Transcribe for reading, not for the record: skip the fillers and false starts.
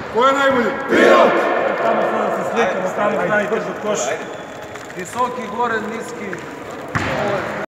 Ko je najbolji? Pirot! Tamo sada se slikamo, tamo stavite do koša. Visoki, gore, niski.